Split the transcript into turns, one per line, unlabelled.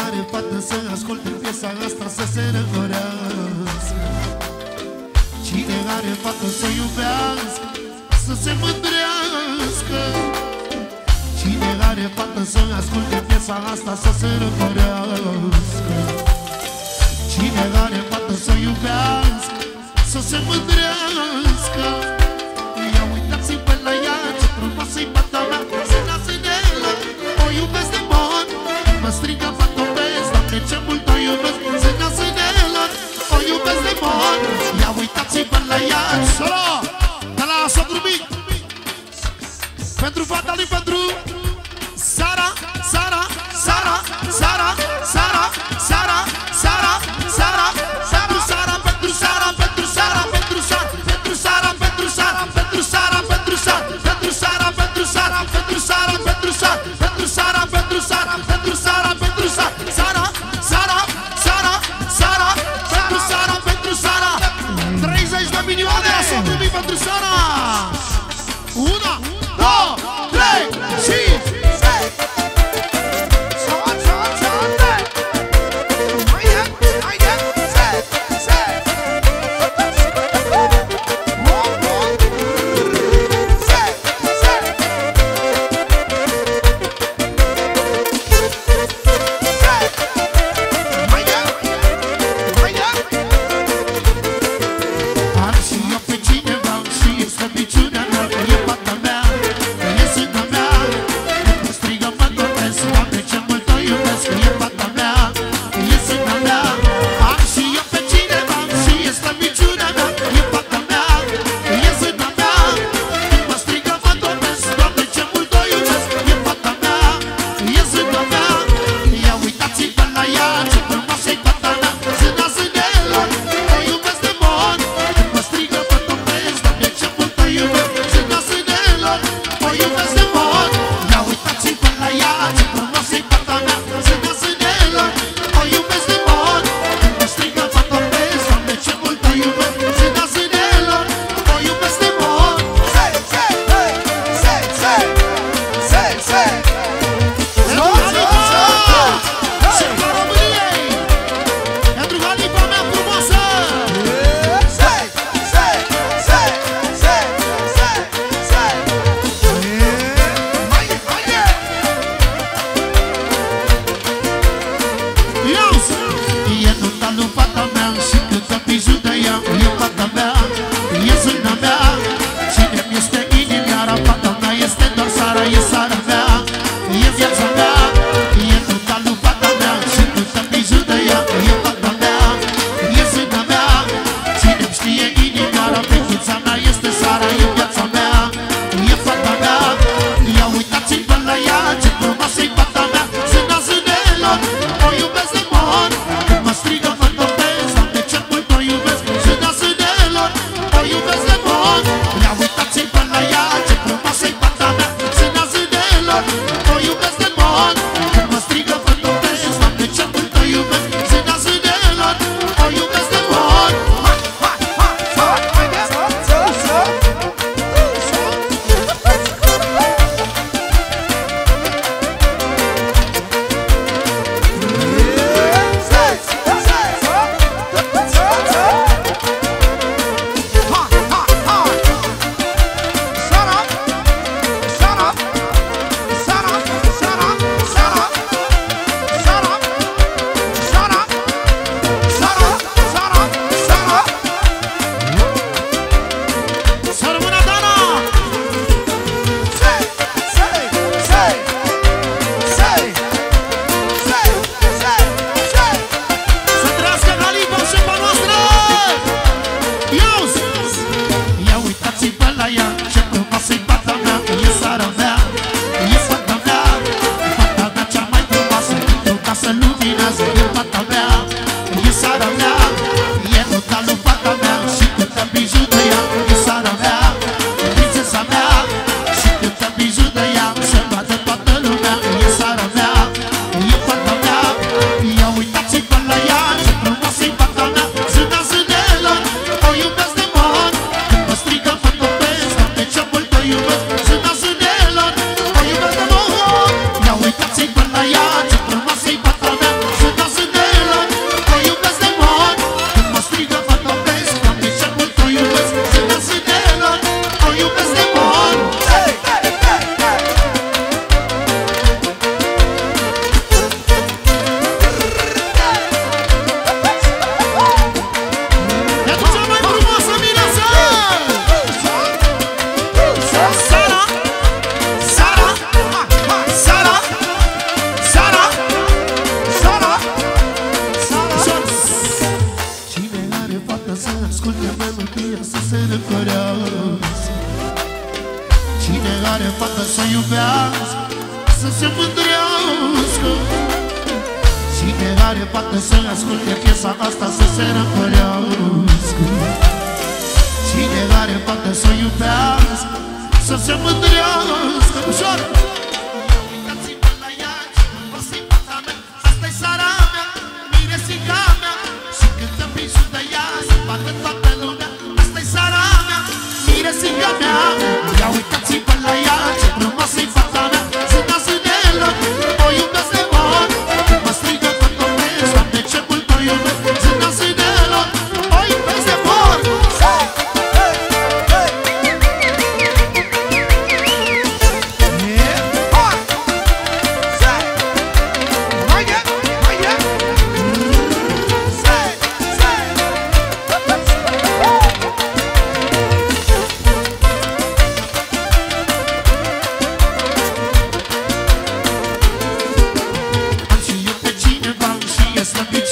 care fată să asculte piesa asta să se răcorească. Cine are fată să iubească, să se mândrească. Cine are fată să asculte piesa asta să se răcorească. Cine are fată să iubească, să se mândrească. Ia uitați-vă la ea, ce frumoasă-i fata mea, Zâna-zânelă, o iubesc de mult. Mă strigă fata-o-vezi, Doamne, ce mult o iubesc, Zâna-zânelă, o iubesc de mult. Ia uitați-vă la ea, solo, de la socru mic, pentru fata lui, pentru Sara, Sara, Sara, Sara, Sara, Sara, Sara, Sara, pentru Sara, pentru Sara, pentru Sara, pentru Sara, pentru Sara, pentru Sara, pentru Sara, pentru Sara, pentru Sara, pentru Sara, pentru Sara, pentru Sara, pentru Sara, pentru Sara, pentru Sara, pentru Sara, Sara, Sara, Sara, Sara, pentru Sara, pentru Sara, 30 de milioane pentru Sara. 1, 2, 3 și fată să o iubească, să se mândrească. Cine are fată să asculte piesa asta, să se răcorească. Cine are fată să o iubească, să se mândrească. Ușor! Uitați-vă la ea, ce-i fata mea, asta-i sara mea, miresica mea. Și când te prinși de ea, se bate toată lumea. Asta-i sara mea, miresica mea. Ia uitați-vă la ea, ce frumoasă-i fata mea. Zâna zânelă, o iubesc de mor. Când mă strigă tot opresc, Doamne, ce mult o iubesc. Zâna zânelă, o iubesc de mor. Am și eu pe cineva și e slăbit